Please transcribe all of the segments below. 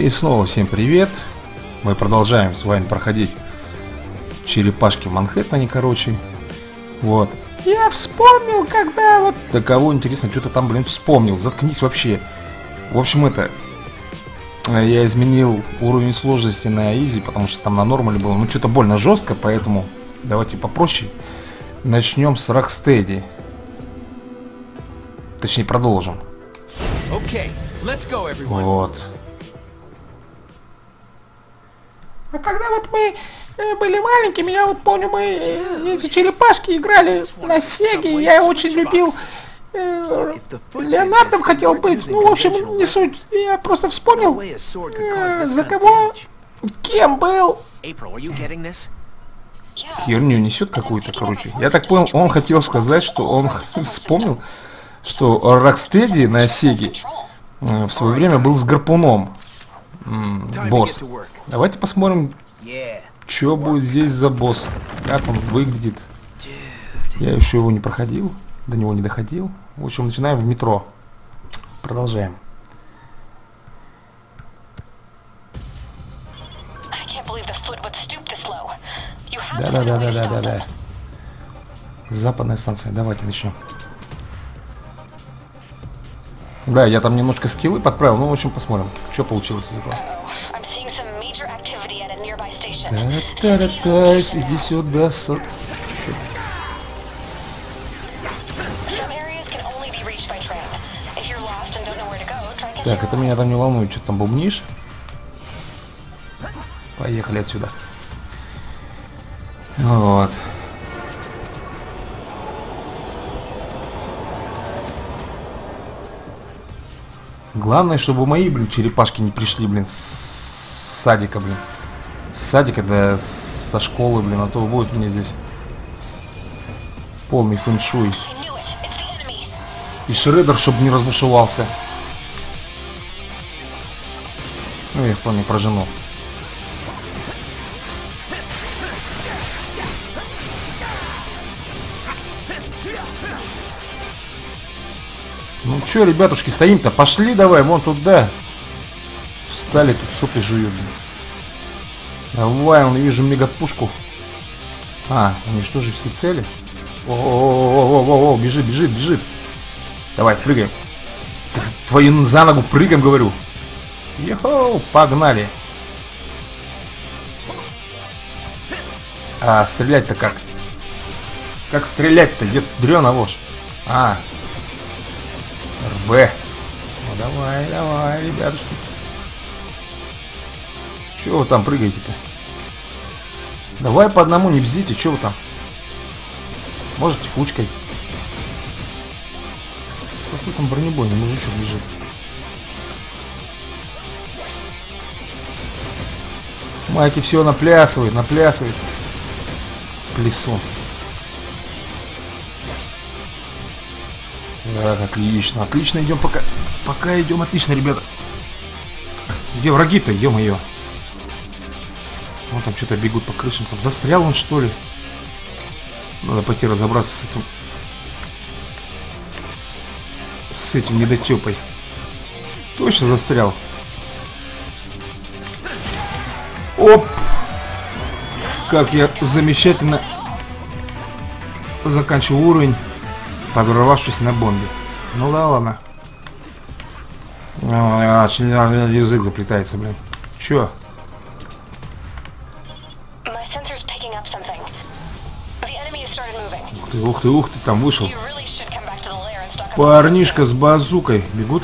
И снова всем привет. Мы продолжаем с вами проходить черепашки в Манхэттене, короче. Вот. Я вспомнил, когда вот... Да кого, интересно, что-то там, блин, вспомнил. Заткнись вообще. В общем, я изменил уровень сложности на изи, потому что там на нормале было, ну, что-то больно жестко, поэтому давайте попроще. Начнем с Rocksteady. Точнее, продолжим. Вот. А когда вот мы были маленькими, я вот помню, мы эти черепашки играли на Сеге, я очень любил Леонардом хотел быть, ну, в общем, не суть, я просто вспомнил, за кого, кем был. Херню несет какую-то, короче. Я так понял, он хотел сказать, что он вспомнил, что Rocksteady на Сеге в свое время был с гарпуном. Босс. Давайте посмотрим, что будет здесь за босс. Как он выглядит. Я еще его не проходил. До него не доходил. В общем, начинаем в метро. Продолжаем. Да. Западная станция. Давайте начнем. Да, я там немножко скиллы подправил. Ну, в общем, посмотрим, что получилось из этого. Та-та-та-та, иди сюда, Так, это меня там не волнует, что ты там бубнишь. Поехали отсюда. Вот. Главное, чтобы мои, блин, черепашки не пришли, блин, с садика, блин. С садика, да, со школы, блин, а то будет мне здесь полный фэншуй. И Шреддер, чтобы не разбушевался. Ну, я вполне про жену. Ну чё, ребятушки, стоим-то? Пошли давай, вон туда. Встали, тут сопли жуют. Давай, вон вижу мегапушку. Уничтожить все цели. О, бежит. Давай, прыгаем. Твою за ногу прыгаем, говорю. Йоу, погнали. А стрелять-то как? Как стрелять-то? Дрёна вошь. РБ. Ну давай, ребятушки. Чего вы там прыгаете-то? Давай по одному не бзите, чего вы там? Может, кучкой. Какой там бронебойный мужичок бежит? Майки все наплясывает. Плясун. Так, отлично, идем пока идем, отлично, ребята. Где враги-то, ё-моё? Вон там что-то бегут по крышам, там застрял он, что ли? Надо пойти разобраться с этим недотёпой. Точно застрял. Оп! Как я замечательно заканчиваю уровень, подорвавшись на бомбе. Ну да ладно. Язык заплетается, блин. Чё? Ух ты, там вышел. Парнишка с базукой. Бегут?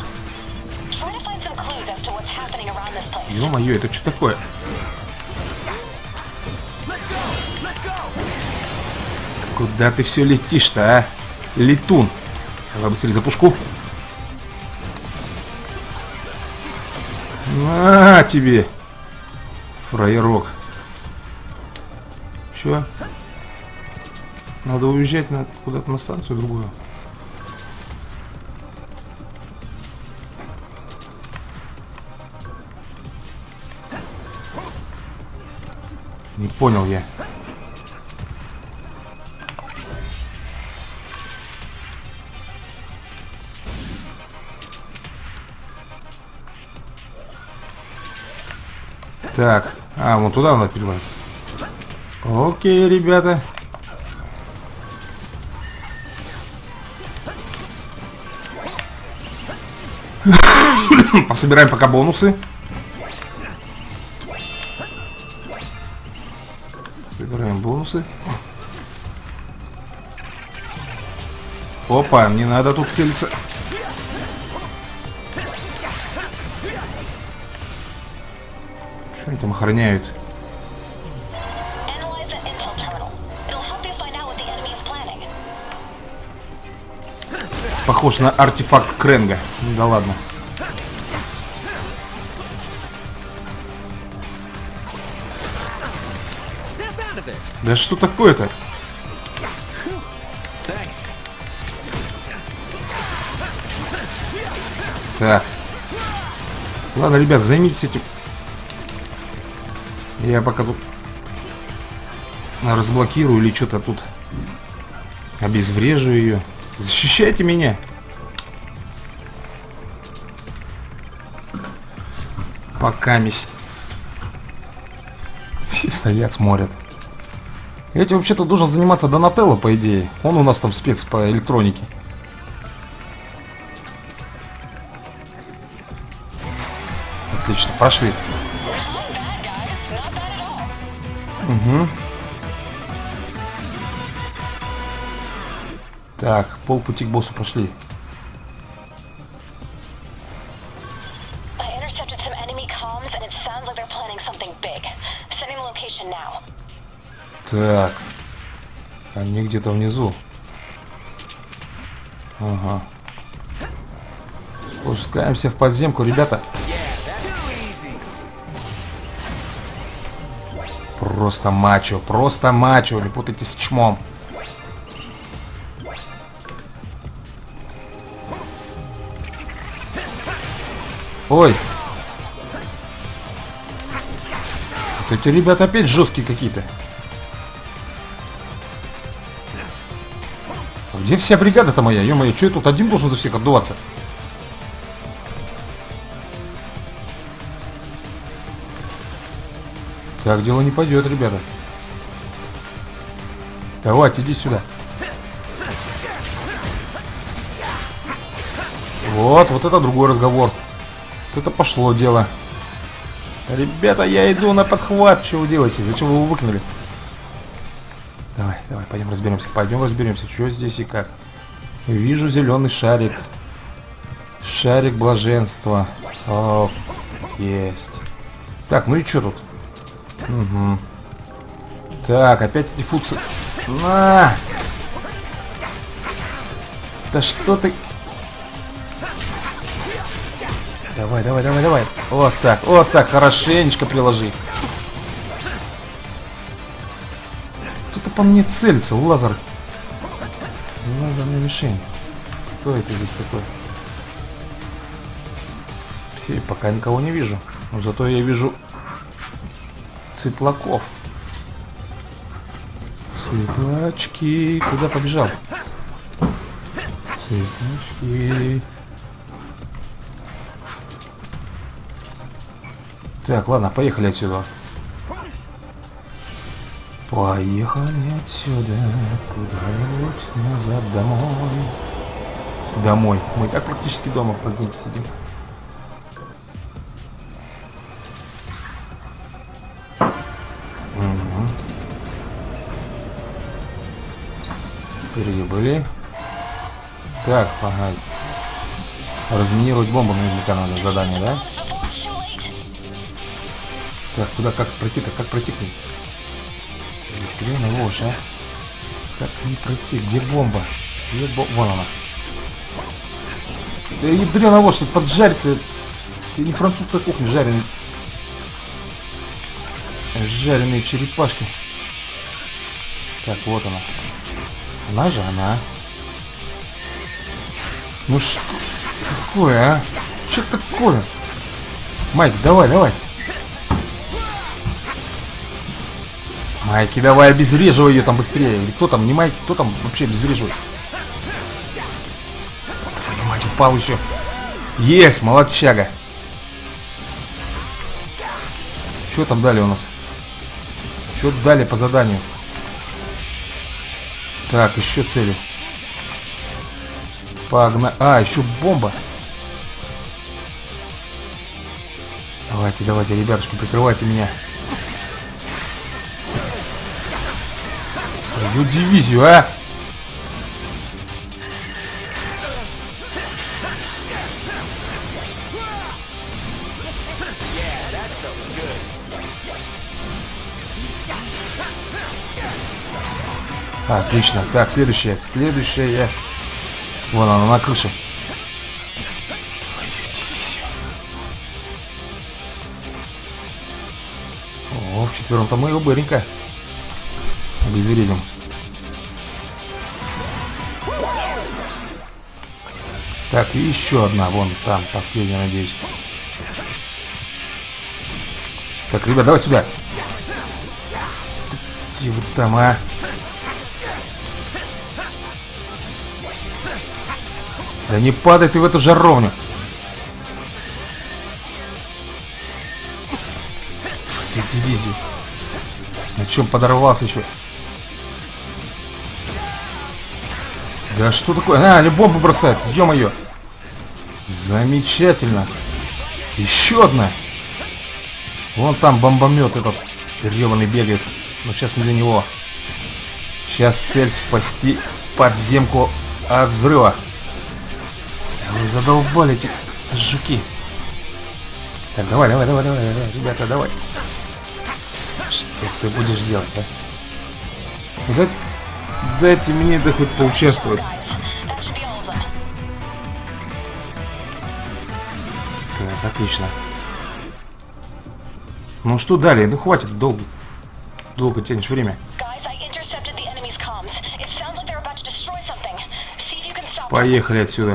Ё-моё, это что такое? Куда ты все летишь-то, а? Летун. Давай быстрее за пушку. На тебе. Фраерок. Чё? Надо уезжать куда-то на станцию другую. Не понял я. Так, вон туда надо перебраться. Окей, ребята. Пособираем пока бонусы. Собираем бонусы. Опа, не надо тут целиться. Что они там охраняют? Похож на артефакт Кренга. Да ладно. Да что такое-то? Так. Ладно, ребят, займитесь этим. Я пока тут разблокирую или что-то тут обезврежу ее. Защищайте меня. Покамись. Все стоят, смотрят. Этим вообще-то должен заниматься Донателло, по идее. Он у нас там спец по электронике. Отлично, прошли. Угу. Так, полпути к боссу прошли. Так, они где-то внизу. Ага. Спускаемся в подземку, ребята. Просто мачо, не путайте с чмом. Ой. Вот эти ребята опять жесткие какие-то. Где вся бригада-то моя? Ё-моё, что я тут один должен за всех отдуваться? Так дело не пойдет, ребята. Давайте, иди сюда. Вот это другой разговор. Вот это пошло дело. Ребята, я иду на подхват. Что вы делаете? Зачем вы его выкинули? Давай, пойдем разберемся, что здесь и как. Вижу зеленый шарик. Шарик блаженства. О, есть. Так, ну и что тут? Угу. Так, опять эти фуксы. На! Да что ты... Давай. Вот так, хорошенечко приложи. Кто-то по мне целится, лазер. Лазерная мишень. Кто это здесь такой? Все, пока никого не вижу. Но зато я вижу цыплаков. Цыплачки. Куда побежал? Цыплачки. Так, ладно, поехали отсюда. Поехали отсюда. Куда-нибудь назад домой. Домой. Мы так практически дома в подземке сидим. Угу. Впереди были. Так, ага. Разминировать бомбу наверняка надо, задание, да? Так, куда, как пройти-то, как пройти-то? Ядрёна ложь, а? Как не пройти? Где бомба? Где вон она. Да ядрёна ложь, тут поджарится. Тебе не французская кухня, жареные. Жареные черепашки. Так, вот она. Она же она. Ну что такое, а? Что такое? Майк, давай. Майки, давай, обезвреживай ее там быстрее. Или кто там, не Майки, кто там вообще обезвреживает? Твою мать, упал еще. Есть, молодчага. Что там далее у нас? Что далее по заданию? Так, еще цели. Погнали. А, еще бомба. Давайте, давайте, ребятушки, прикрывайте меня. Твою дивизию, а! Отлично. Так, следующая. Вон она на крыше. Твою дивизию. О, вчетвером-то мы его быренько обезвредим. Так, и еще одна. Вон там, последняя, надеюсь. Так, ребят, давай сюда. Где вы там, а? Да не падай ты в эту жаровню. Твою дивизию. На чем подорвался еще? Да что такое? А, бомбу бросает. Ё-моё. Замечательно. Еще одна. Вон там бомбомет этот гребаный бегает. Но сейчас не для него. Сейчас цель спасти подземку от взрыва. Вы задолбали эти жуки. Так, давай, ребята, давай. Что ты будешь делать, а? Дайте мне да хоть поучаствовать. Так, отлично. Ну что далее? Ну хватит, долго тянешь время. Поехали отсюда.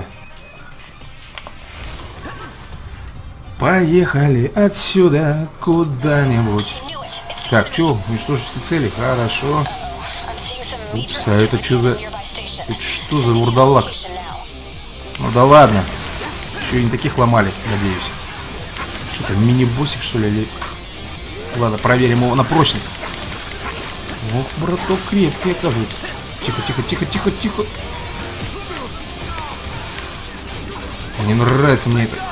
Поехали отсюда куда-нибудь. Так, что? Уничтожить все цели? Хорошо. Упс, а это что за... Это что за вурдалак? Ну да ладно. Еще и не таких ломали, надеюсь. Что-то мини-боссик, что ли? Или... Ладно, проверим его на прочность. Ох, браток, крепкий, оказывается. Тихо. Не нравится мне это.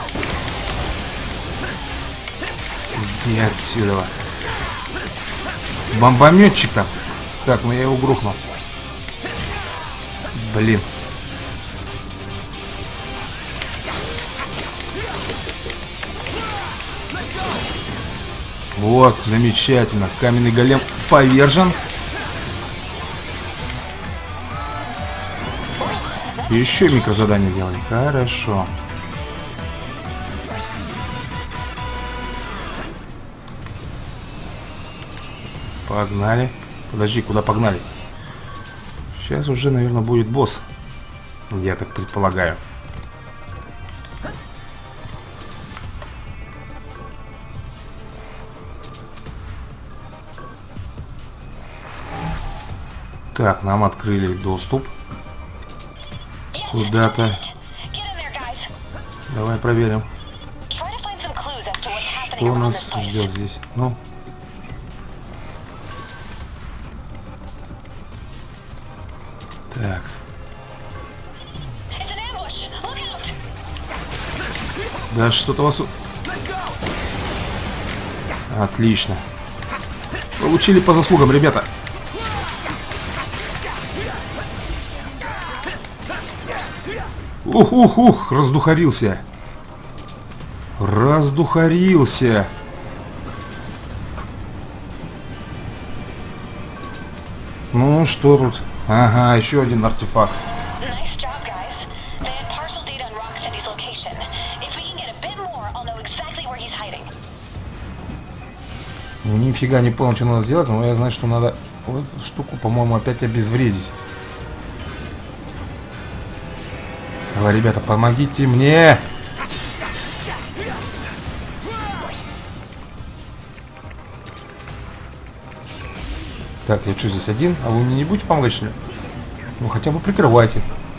Иди отсюда. Бомбометчик там. Так, ну я его грохнул. Блин. Вот, замечательно. Каменный голем повержен. Еще микрозадание сделали. Хорошо. Погнали. Подожди, куда погнали? Сейчас уже, наверное, будет босс. Я так предполагаю. Так, нам открыли доступ куда-то. Давай проверим, что нас ждет здесь. Ну. Так. Да что-то у вас... Отлично. Получили по заслугам, ребята. Ух, раздухарился. Раздухарился. Ну, что тут? Ага, еще один артефакт. Нифига не понял, что надо сделать, но я знаю, что надо вот эту штуку, по-моему, опять обезвредить. Давай, ребята, помогите мне! Так, я что, здесь один? А вы мне не будете помогать, что ли? Ну, хотя бы прикрывайте.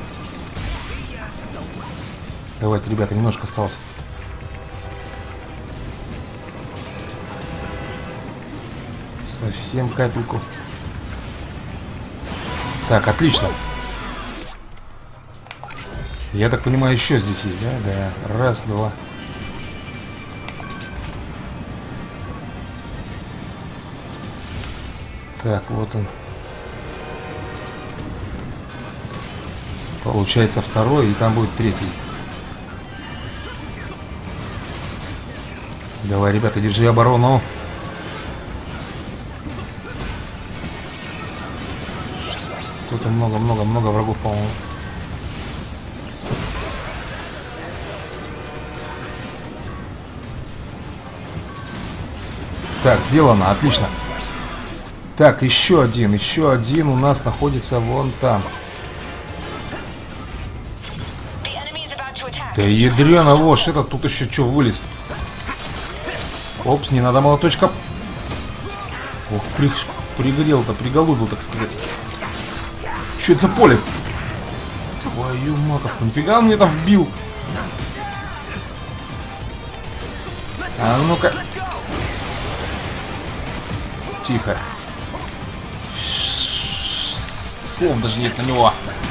Давайте, ребята, немножко осталось. Совсем капельку. Так, отлично. Я так понимаю, еще здесь есть, да? Да. Раз, два. Так, вот он. Получается второй, и там будет третий. Давай, ребята, держи оборону. Тут много врагов, по-моему. Так, сделано, отлично. Так, еще один у нас находится вон там. Да ядрёно, вошь, этот тут еще что вылез? Опс, не надо молоточка. Ох, пригрел-то, приголубил, так сказать. Что это за поле? Твою маковку, нифига он мне там вбил. А ну-ка. Тихо. Слов даже нет на него.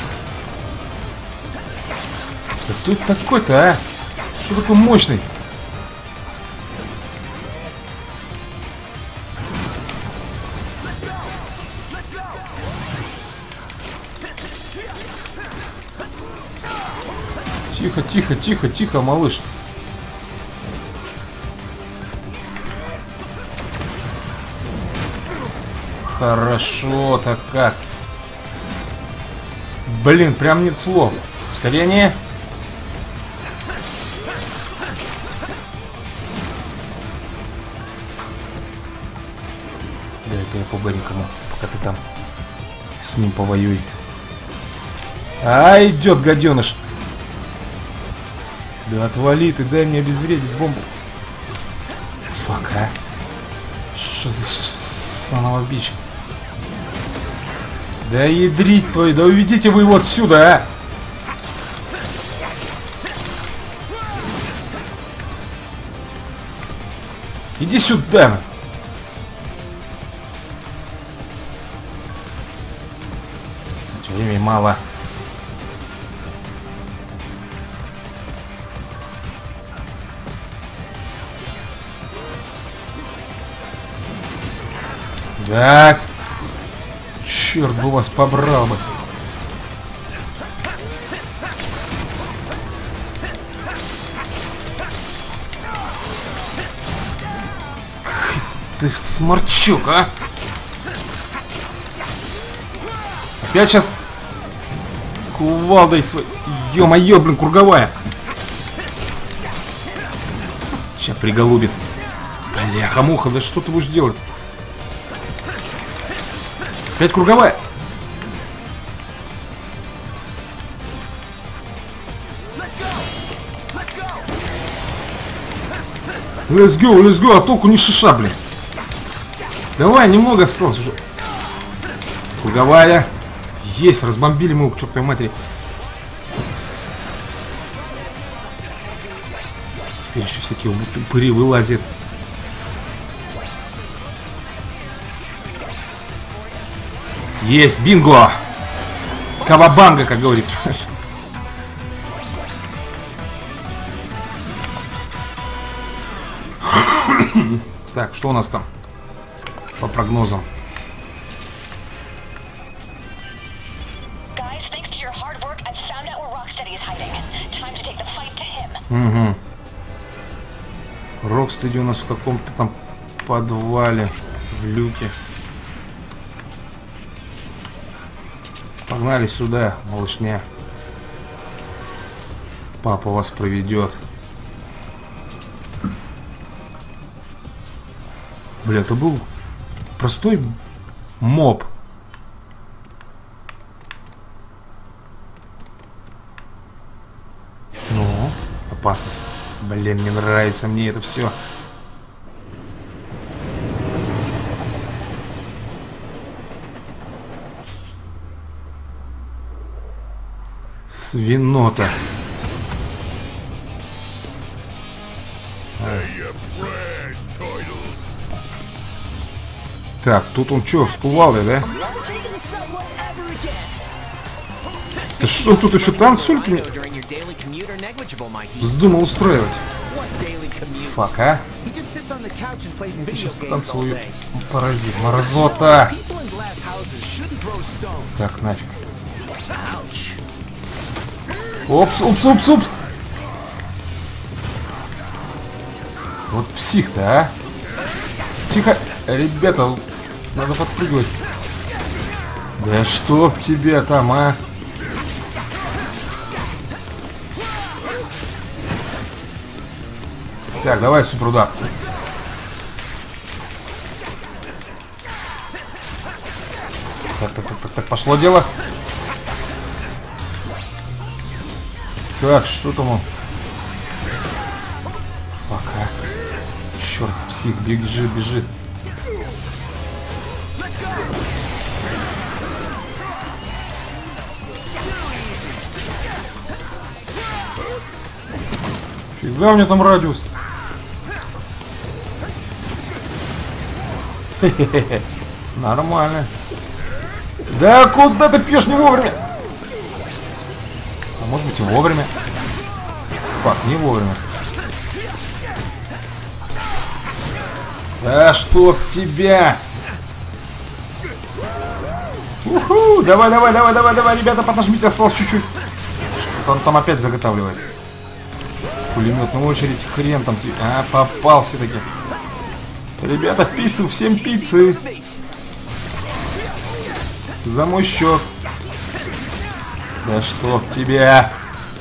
Да кто это такой-то, а? Что такой мощный? Тихо, тихо, тихо, тихо, малыш. Хорошо-то как. Блин, прям нет слов. Ускорение. Дай-ка я по-баренькому, пока ты там с ним повоюй. А, идет гаденыш. Да отвали ты, дай мне обезвредить бомбу. Фак, а? Что за санова бич? Да ядрить твою, да уведите вы его отсюда, а! Иди сюда! Времени мало. Так. Черт бы вас побрал бы. Ты сморчок, а? Опять сейчас кувалдой свой. Ё-моё, блин, круговая. Сейчас приголубит. Бляха-муха, да что ты будешь делать? Опять круговая. Let's go, а толку не шиша, блин. Давай, немного осталось уже. Круговая. Есть, разбомбили мы его к чертовой матери. Теперь еще всякие упыри вылазят. Есть, бинго! Кавабанга, как говорится. Так, что у нас там по прогнозам? Угу. Рокстеди у нас в каком-то там подвале, в люке. Погнали сюда, малышня. Папа вас проведет. Бля, это был простой моб. Ну, опасность. Блин, не нравится мне это все. Свинота. Так, тут он что, с кувалдой, да? Да что тут еще танцульки мне вздумал устраивать? Фак, а? Я сейчас потанцую. Паразит, мразота. Так, нафиг. Опс, упс, упс, упс. Вот псих-то, а? Тихо, ребята, надо подпрыгивать. Да чтоб тебя там, а? Так, давай суперудар. Так, пошло дело. Так, что там он? Фак, а? Черт, псих, бежит. Фига у меня там радиус. Хе-хе-хе. Нормально. Да куда ты пьешь не вовремя? А может быть и вовремя. Фак, не вовремя. Да чтоб тебя! Уху! Давай, ребята, поднажмите, осталось чуть-чуть. Что-то он там опять заготавливает. Пулеметную очередь, хрен там. А, попал все-таки. Ребята, пиццу, всем пиццы. За мой счет. Да чтоб тебя.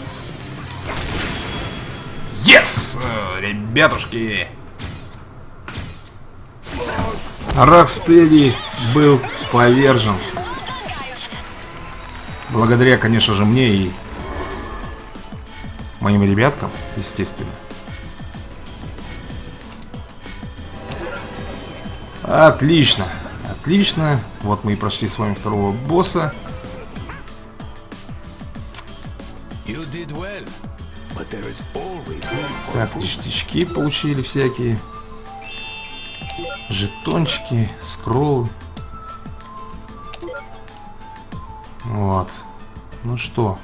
Yes! Ребятушки. Рокстеди был повержен. Благодаря, конечно же, мне и моим ребяткам, естественно. Отлично. Отлично. Вот мы и прошли с вами второго босса. Так, ништячки получили всякие. Жетончики, скроллы. Вот. Ну что?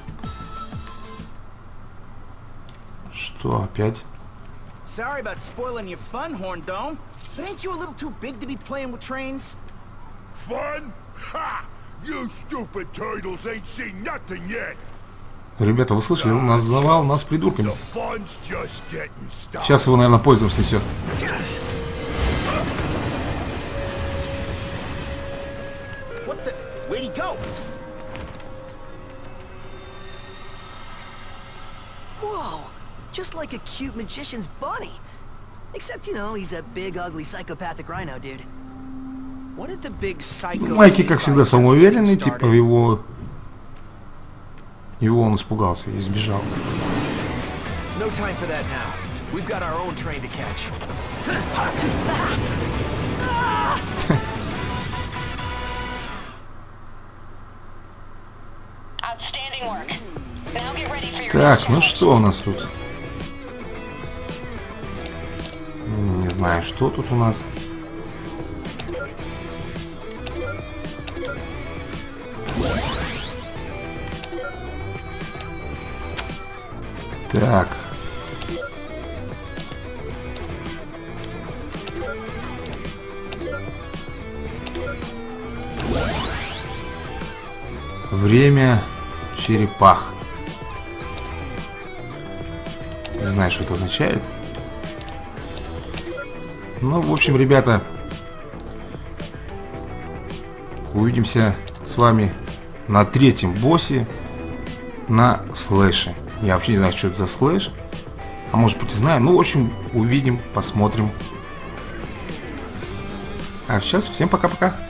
Что опять? Sorry about spoiling your fun, Horn Dome. But ain't you a little too big to be playing with trains? Fun? Ha! You stupid turtles ain't seen nothing yet. Ребята, вы слышали? Он нас завал, нас придурками. The fun's just getting started. Сейчас его, наверное, поездом снесет. What the? Where'd he go? Whoa! Just like a cute magician's bunny. Except, you know, he's a big, ugly, psychopathic rhino, dude. What did the big psycho... Майки, как всегда, самоуверенный, типа его он испугался и сбежал. No time for that now. We've got our own train to catch. Так, ну что у нас тут? Не знаю, что тут у нас. Так. Время черепах. Не знаю, что это означает. Ну, в общем, ребята, увидимся с вами на третьем боссе на слэше. Я вообще не знаю, что это за слэш. А может быть и знаю. Ну, в общем, увидим, посмотрим. А сейчас всем пока-пока.